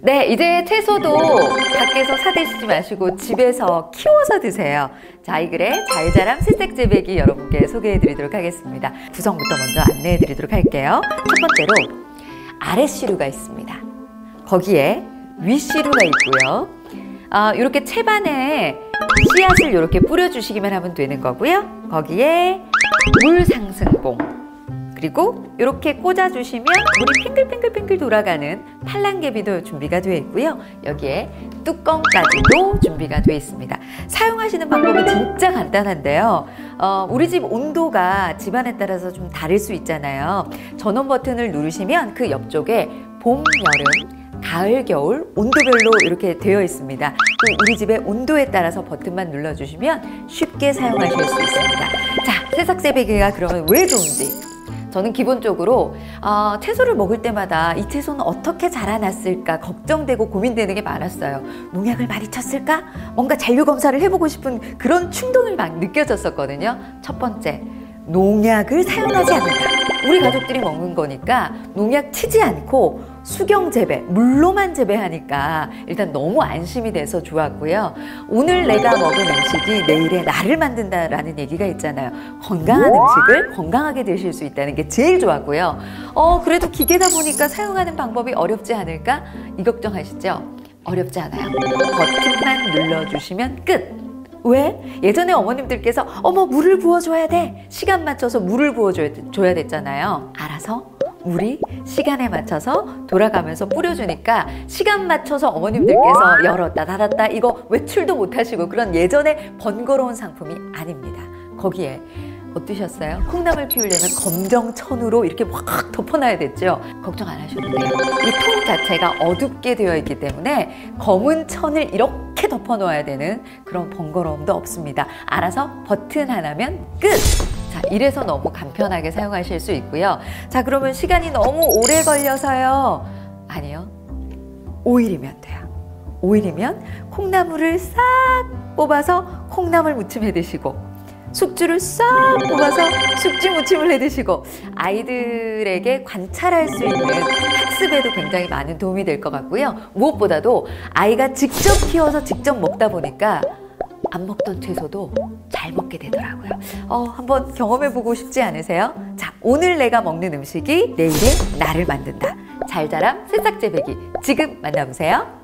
네, 이제 채소도 밖에서 사 드시지 마시고 집에서 키워서 드세요. 자, 이 글의 잘 자람 새싹 재배기 여러분께 소개해 드리도록 하겠습니다. 구성부터 먼저 안내해 드리도록 할게요. 첫 번째로 아랫씨루가 있습니다. 거기에 윗씨루가 있고요. 이렇게 채반에 씨앗을 이렇게 뿌려주시기만 하면 되는 거고요. 거기에 물 상승봉, 그리고 이렇게 꽂아주시면 물이 핑글핑글핑글 돌아가는 팔랑개비도 준비가 되어 있고요. 여기에 뚜껑까지도 준비가 되어 있습니다. 사용하시는 방법은 진짜 간단한데요. 우리 집 온도가 집안에 따라서 좀 다를 수 있잖아요. 전원 버튼을 누르시면 그 옆쪽에 봄, 여름, 가을, 겨울 온도별로 이렇게 되어 있습니다. 그 우리 집의 온도에 따라서 버튼만 눌러주시면 쉽게 사용하실 수 있습니다. 자, 새싹재배기가 그러면 왜 좋은지. 저는 기본적으로 채소를 먹을 때마다 이 채소는 어떻게 자라났을까 걱정되고 고민되는 게 많았어요. 농약을 많이 쳤을까? 뭔가 잔류 검사를 해보고 싶은 그런 충동을 막 느껴졌었거든요. 첫 번째, 농약을 사용하지 않는다. 우리 가족들이 먹는 거니까 농약 치지 않고 수경 재배, 물로만 재배하니까 일단 너무 안심이 돼서 좋았고요. 오늘 내가 먹은 음식이 내일의 나를 만든다라는 얘기가 있잖아요. 건강한 음식을 건강하게 드실 수 있다는 게 제일 좋았고요. 그래도 기계다 보니까 사용하는 방법이 어렵지 않을까? 이 걱정하시죠? 어렵지 않아요. 버튼만 눌러주시면 끝! 왜? 예전에 어머님들께서 물을 부어줘야 돼. 시간 맞춰서 물을 부어줘야 됐잖아요. 알아서 물이 시간에 맞춰서 돌아가면서 뿌려주니까 시간 맞춰서 어머님들께서 열었다 닫았다 이거 외출도 못하시고 그런 예전에 번거로운 상품이 아닙니다. 거기에 어떠셨어요? 콩나물 키우려면 검정천으로 이렇게 확 덮어놔야 됐죠? 걱정 안 하셔도 돼요. 이 통 자체가 어둡게 되어 있기 때문에 검은 천을 이렇게 덮어놓아야 되는 그런 번거로움도 없습니다. 알아서 버튼 하나면 끝! 자, 이래서 너무 간편하게 사용하실 수 있고요. 자, 그러면 시간이 너무 오래 걸려서요. 아니요. 5일이면 돼요. 5일이면 콩나물을 싹 뽑아서 콩나물 무침 해 드시고 숙주를 싹 뽑아서 숙주 무침을 해 드시고 아이들에게 관찰할 수 있는 학습에도 굉장히 많은 도움이 될 것 같고요. 무엇보다도 아이가 직접 키워서 직접 먹다 보니까 안 먹던 채소도 잘 먹게 되더라고요. 한번 경험해보고 싶지 않으세요? 자, 오늘 내가 먹는 음식이 내일의 나를 만든다. 잘 자람 새싹재배기 지금 만나보세요.